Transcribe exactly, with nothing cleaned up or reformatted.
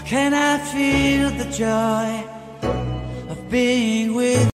Can I feel the joy of being with